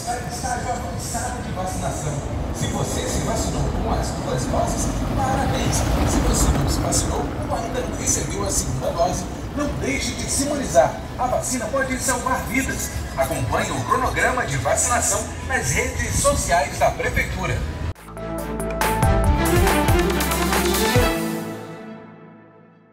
está em estágio avançado de vacinação. Se você se vacinou com as 2 doses, parabéns! Se você não se vacinou ou ainda não recebeu a segunda dose, não deixe de se imunizar. A vacina pode salvar vidas. Acompanhe o cronograma de vacinação nas redes sociais da Prefeitura.